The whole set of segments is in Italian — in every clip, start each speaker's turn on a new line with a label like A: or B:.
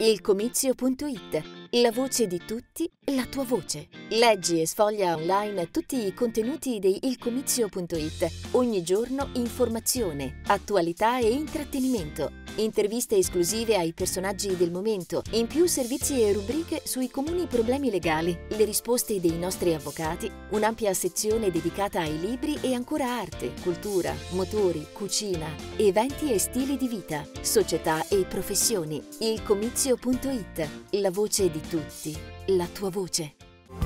A: ilcomizio.it. La voce di tutti, la tua voce. Leggi e sfoglia online tutti i contenuti di ilcomizio.it. Ogni giorno informazione, attualità e intrattenimento. Interviste esclusive ai personaggi del momento. In più servizi e rubriche sui comuni problemi legali, le risposte dei nostri avvocati, un'ampia sezione dedicata ai libri e ancora arte, cultura, motori, cucina, eventi e stili di vita, società e professioni. ilcomizio.it. La voce di tutti, la tua voce.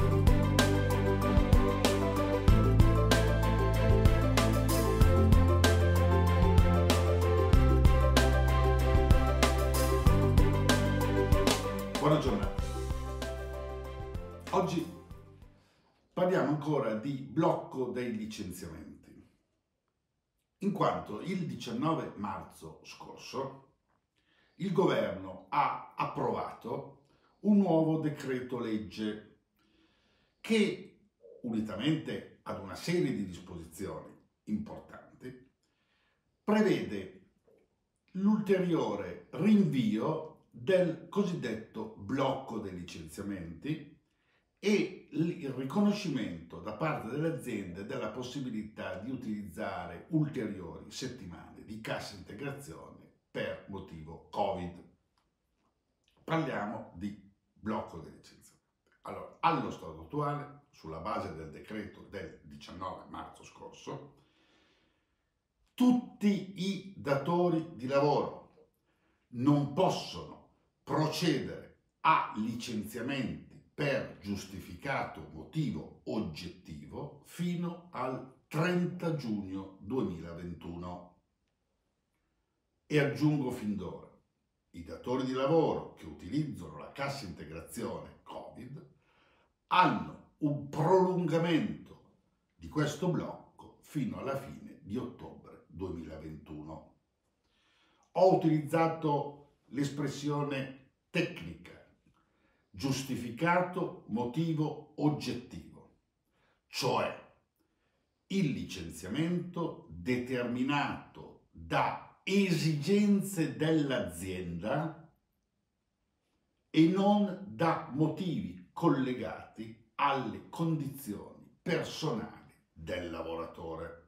B: Buona giornata. Oggi parliamo ancora di blocco dei licenziamenti, in quanto il 19 marzo scorso il governo ha approvato un nuovo decreto legge che, unitamente ad una serie di disposizioni importanti, prevede l'ulteriore rinvio del cosiddetto blocco dei licenziamenti e il riconoscimento da parte delle aziende della possibilità di utilizzare ulteriori settimane di cassa integrazione per motivo Covid. Parliamo di blocco dei licenziamenti. Allora, allo stato attuale, sulla base del decreto del 19 marzo scorso, tutti i datori di lavoro non possono procedere a licenziamenti per giustificato motivo oggettivo fino al 30 giugno 2021. E aggiungo fin d'ora, i datori di lavoro che utilizzano la cassa integrazione Covid hanno un prolungamento di questo blocco fino alla fine di ottobre 2021. Ho utilizzato l'espressione tecnica, giustificato motivo oggettivo, cioè il licenziamento determinato da esigenze dell'azienda e non da motivi collegati alle condizioni personali del lavoratore.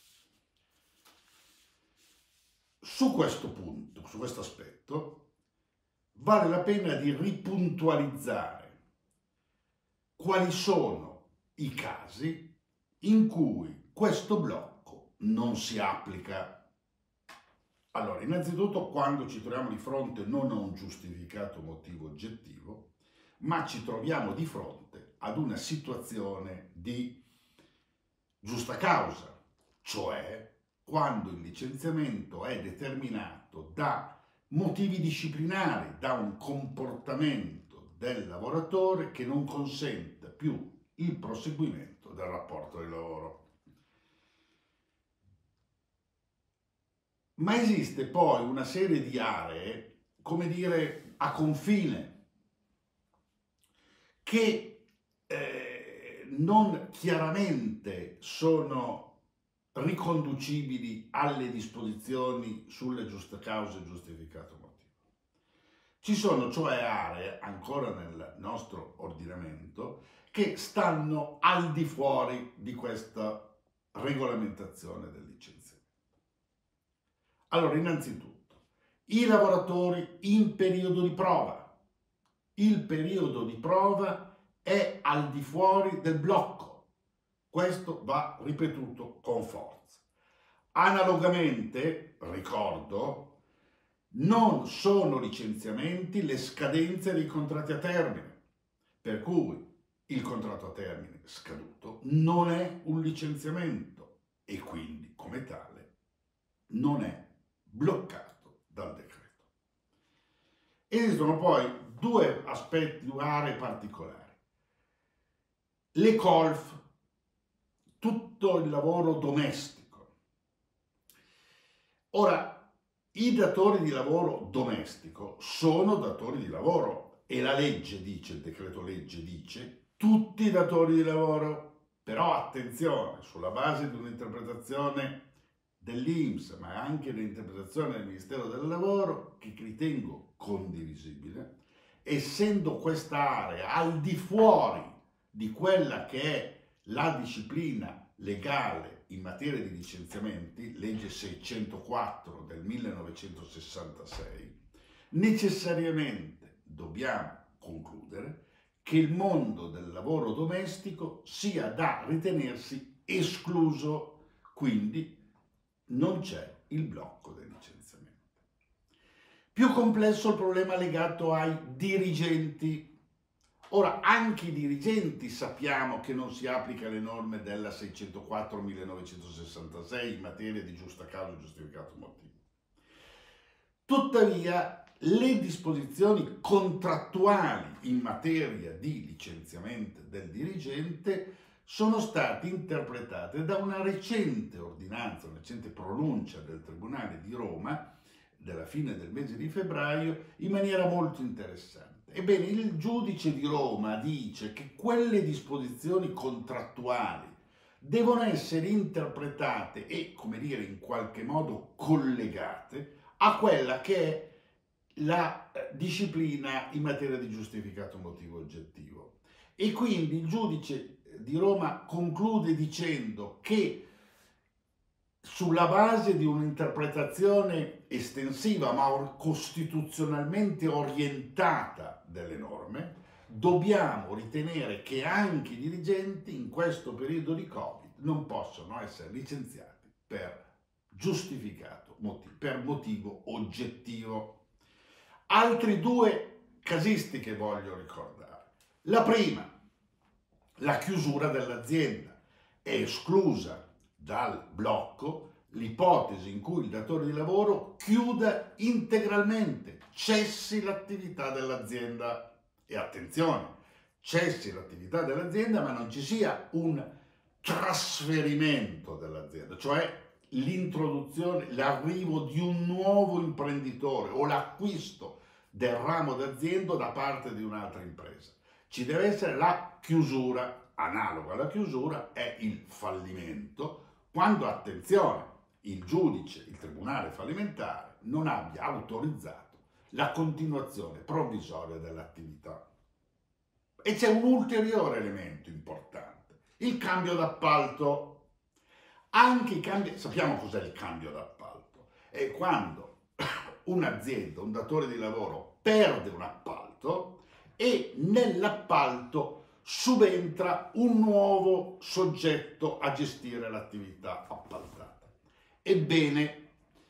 B: Su questo punto, su questo aspetto, vale la pena di ripuntualizzare quali sono i casi in cui questo blocco non si applica. Allora, innanzitutto quando ci troviamo di fronte non a un giustificato motivo oggettivo, ma ci troviamo di fronte ad una situazione di giusta causa, cioè quando il licenziamento è determinato da motivi disciplinari, da un comportamento del lavoratore che non consente più il proseguimento del rapporto di lavoro. Ma esiste poi una serie di aree, come dire, a confine, che non chiaramente sono riconducibili alle disposizioni sulle giuste cause e giustificato motivo. Ci sono cioè aree, ancora nel nostro ordinamento, che stanno al di fuori di questa regolamentazione del licenziamento. Allora, innanzitutto, i lavoratori in periodo di prova. Il periodo di prova è al di fuori del blocco. Questo va ripetuto con forza. Analogamente, ricordo, non sono licenziamenti le scadenze dei contratti a termine, per cui il contratto a termine scaduto non è un licenziamento e quindi, come tale, non è bloccato dal decreto. Esistono poi due aspetti, due aree particolari. Le colf, tutto il lavoro domestico. Ora, i datori di lavoro domestico sono datori di lavoro e la legge dice, il decreto legge dice, tutti i datori di lavoro, però attenzione, sulla base di un'interpretazione dell'INPS, ma anche l'interpretazione del Ministero del Lavoro, che ritengo condivisibile, essendo questa area al di fuori di quella che è la disciplina legale in materia di licenziamenti, legge 604 del 1966, necessariamente dobbiamo concludere che il mondo del lavoro domestico sia da ritenersi escluso, quindi non c'è il blocco dei licenziamenti. Più complesso il problema legato ai dirigenti. Ora, anche i dirigenti sappiamo che non si applica le norme della 604-1966 in materia di giusta causa e giustificato motivo. Tuttavia, le disposizioni contrattuali in materia di licenziamento del dirigente sono state interpretate da una recente ordinanza, una recente pronuncia del Tribunale di Roma della fine del mese di febbraio in maniera molto interessante. Ebbene, il giudice di Roma dice che quelle disposizioni contrattuali devono essere interpretate e, come dire, in qualche modo collegate a quella che è la disciplina in materia di giustificato motivo oggettivo. E quindi il giudice di Roma conclude dicendo che sulla base di un'interpretazione estensiva ma costituzionalmente orientata delle norme, dobbiamo ritenere che anche i dirigenti in questo periodo di Covid non possono essere licenziati per giustificato motivo, per motivo oggettivo. Altri due casistiche voglio ricordare. La prima, la chiusura dell'azienda. È esclusa dal blocco l'ipotesi in cui il datore di lavoro chiuda integralmente, cessi l'attività dell'azienda. E attenzione, cessi l'attività dell'azienda ma non ci sia un trasferimento dell'azienda, cioè l'introduzione, l'arrivo di un nuovo imprenditore o l'acquisto del ramo d'azienda da parte di un'altra impresa. Ci deve essere la chiusura. Analoga alla chiusura è il fallimento, quando, attenzione, il giudice, il tribunale fallimentare, non abbia autorizzato la continuazione provvisoria dell'attività. E c'è un ulteriore elemento importante, il cambio d'appalto. Anche i cambi, sappiamo cos'è il cambio d'appalto? È quando un'azienda, un datore di lavoro perde un appalto e nell'appalto subentra un nuovo soggetto a gestire l'attività appaltata. Ebbene,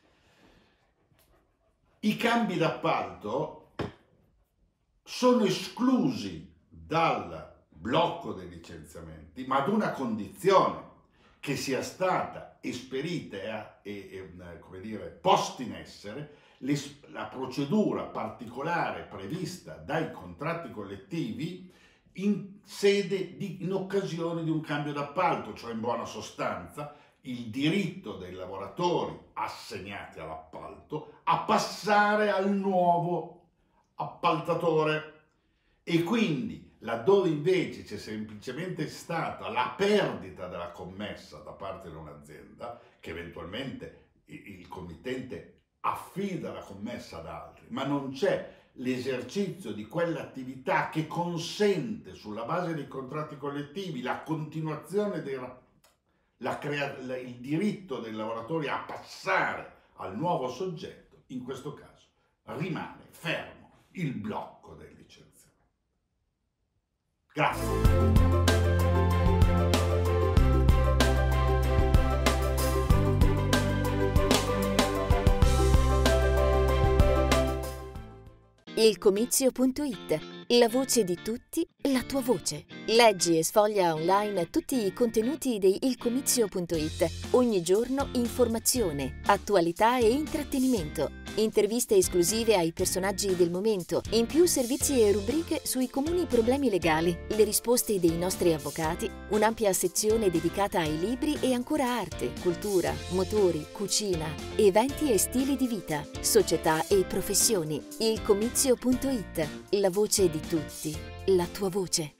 B: i cambi d'appalto sono esclusi dal blocco dei licenziamenti, ma ad una condizione: che sia stata esperita e come dire, posta in essere la procedura particolare prevista dai contratti collettivi in occasione di un cambio d'appalto, cioè in buona sostanza il diritto dei lavoratori assegnati all'appalto a passare al nuovo appaltatore. E quindi, laddove invece c'è semplicemente stata la perdita della commessa da parte di un'azienda, che eventualmente il committente affida la commessa ad altri, ma non c'è l'esercizio di quell'attività che consente, sulla base dei contratti collettivi, la continuazione il diritto dei lavoratori a passare al nuovo soggetto, in questo caso rimane fermo il blocco dei licenziamenti. Grazie.
A: Ilcomizio.it. La voce di tutti, la tua voce. Leggi e sfoglia online tutti i contenuti di Ilcomizio.it. Ogni giorno informazione, attualità e intrattenimento. Interviste esclusive ai personaggi del momento. In più servizi e rubriche sui comuni problemi legali, le risposte dei nostri avvocati, un'ampia sezione dedicata ai libri e ancora arte, cultura, motori, cucina, eventi e stili di vita, società e professioni. Ilcomizio.it. La voce di tutti, la tua voce.